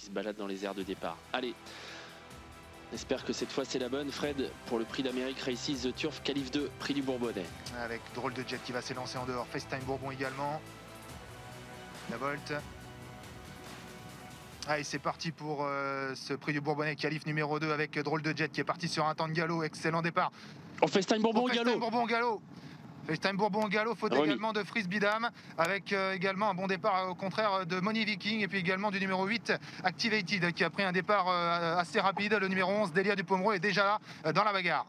qui se balade dans les airs de départ. Allez, on espère que cette fois c'est la bonne. Fred, pour le prix d'Amérique Races The Turf, qualif 2, prix du Bourbonnais. Avec Drôle de Jet qui va s'élancer en dehors. FaceTime Bourbon également. La Bolt. Allez, c'est parti pour ce prix du Bourbonnais, qualif numéro 2 avec Drôle de Jet qui est parti sur un temps de galop. Excellent départ. On FaceTime Bourbon au galop. FaceTime Bourbon au galop. FaceTime Bourbon au galop, faute également de Frisbee Dame, avec également un bon départ au contraire de Money Viking, et puis également du numéro 8, Activated, qui a pris un départ assez rapide. Le numéro 11, Delia du Pomereux, est déjà là dans la bagarre.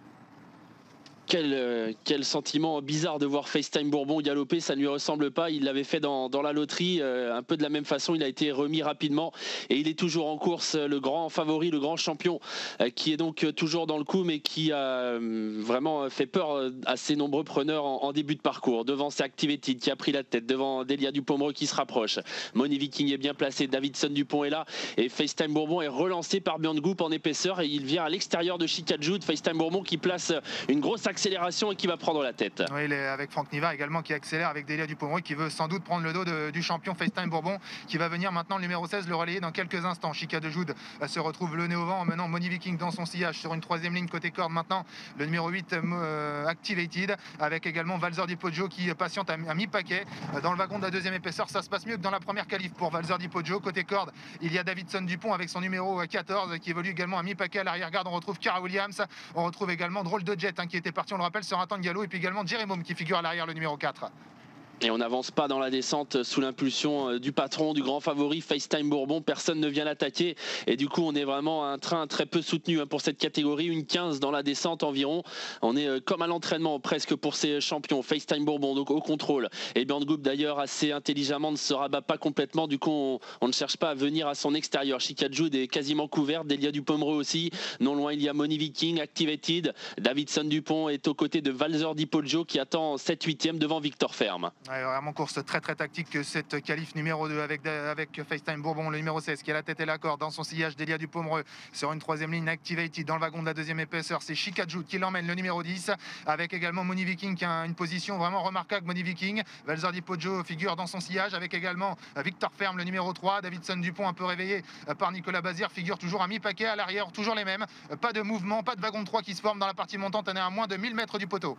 Quel sentiment bizarre de voir FaceTime Bourbon galoper, ça ne lui ressemble pas. Il l'avait fait dans la loterie, un peu de la même façon. Il a été remis rapidement et il est toujours en course. Le grand favori, le grand champion, qui est donc toujours dans le coup, mais qui a vraiment fait peur à ses nombreux preneurs en début de parcours. Devant, c'est Activated qui a pris la tête. Devant, Delia du Pomereux qui se rapproche. Money Viking est bien placé. Davidson Dupont est là. Et FaceTime Bourbon est relancé par Björn Goop en épaisseur. Et il vient à l'extérieur de Chica Jude. FaceTime Bourbon qui place une grosse accélération et qui va prendre la tête. Oui, il est avec Franck Niva également qui accélère avec Delia du Pomereux qui veut sans doute prendre le dos du champion FaceTime Bourbon, qui va venir maintenant le numéro 16 le relayer dans quelques instants. Chica de Jude se retrouve le nez au vent en menant Money Viking dans son sillage sur une troisième ligne côté corde. Maintenant le numéro 8 Activated avec également Valzer Di Poggio qui patiente à mi-paquet dans le wagon de la deuxième épaisseur. Ça se passe mieux que dans la première qualif pour Valzer Di Poggio. Côté corde, il y a Davidson Dupont avec son numéro 14 qui évolue également à mi-paquet. À l'arrière-garde, on retrouve Cara Williams, on retrouve également Drôle de Jet qui était parti, on le rappelle, sur un temps de galop, et puis également Jérémome qui figure à l'arrière, le numéro 4. Et on n'avance pas dans la descente sous l'impulsion du patron, du grand favori FaceTime Bourbon. Personne ne vient l'attaquer et du coup on est vraiment à un train très peu soutenu pour cette catégorie. Une 15 dans la descente environ. On est comme à l'entraînement presque pour ces champions. FaceTime Bourbon donc au contrôle. Et Björn Goop d'ailleurs assez intelligemment ne se rabat pas complètement. Du coup on ne cherche pas à venir à son extérieur. Chica Jude est quasiment couverte. Delia du Pomereux aussi. Non loin il y a Money Viking, Activated. Davidson Dupont est aux côtés de Valzer Di Poggio qui attend 7-8e devant Victor Ferme. Ouais, vraiment course très tactique que cette qualif numéro 2 avec FaceTime Bourbon, le numéro 16 qui a la tête et la corde dans son sillage. Delia du Pomereux sur une troisième ligne. Activated dans le wagon de la deuxième épaisseur, c'est Chica Jude qui l'emmène, le numéro 10, avec également Money Viking qui a une position vraiment remarquable. Money Viking, Valzer Di Poggio figure dans son sillage avec également Victor Ferme, le numéro 3. Davidson Dupont, un peu réveillé par Nicolas Bazir, figure toujours à mi-paquet. À l'arrière, toujours les mêmes, pas de mouvement, pas de wagon de 3 qui se forme dans la partie montante. On est à moins de 1000 mètres du poteau.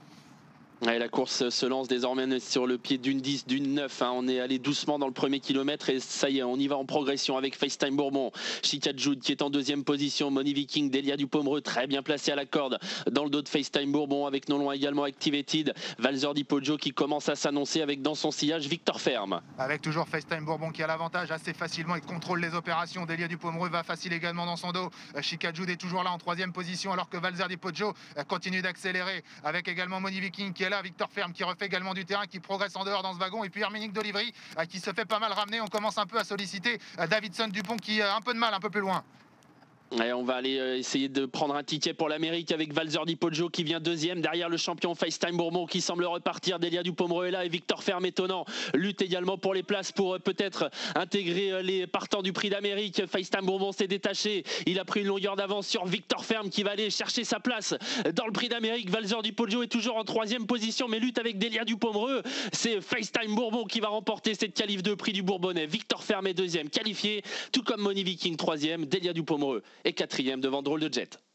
Et la course se lance désormais sur le pied d'une 10, d'une 9. On est allé doucement dans le premier kilomètre et ça y est, on y va en progression avec FaceTime Bourbon. Chica Jude qui est en deuxième position. Money Viking, Delia du Pomereux très bien placé à la corde dans le dos de FaceTime Bourbon avec non loin également Activated. Valzer Di Poggio qui commence à s'annoncer avec dans son sillage Victor Ferme. Avec toujours FaceTime Bourbon qui a l'avantage assez facilement, il contrôle les opérations. Delia du Pomereux va facile également dans son dos. Chica Jude est toujours là en troisième position alors que Valzer Di Poggio continue d'accélérer avec également Money Viking qui est là. Victor Ferme qui refait également du terrain, qui progresse en dehors dans ce wagon, et puis Herménique d'Olivry qui se fait pas mal ramener. On commence un peu à solliciter Davidson Dupont qui a un peu de mal un peu plus loin. Et on va aller essayer de prendre un ticket pour l'Amérique avec Valzer Di Poggio qui vient deuxième derrière le champion FaceTime Bourbon qui semble repartir. Delia du Pomereux est là et Victor Ferme étonnant lutte également pour les places pour peut-être intégrer les partants du prix d'Amérique. FaceTime Bourbon s'est détaché, il a pris une longueur d'avance sur Victor Ferme qui va aller chercher sa place dans le prix d'Amérique. Valzer Di Poggio est toujours en troisième position mais lutte avec Delia du Pomereux. C'est FaceTime Bourbon qui va remporter cette qualif de prix du Bourbonnais. Victor Ferme est deuxième qualifié, tout comme Money Viking troisième, Delia du Pomereux et quatrième devant Drôle de Jet.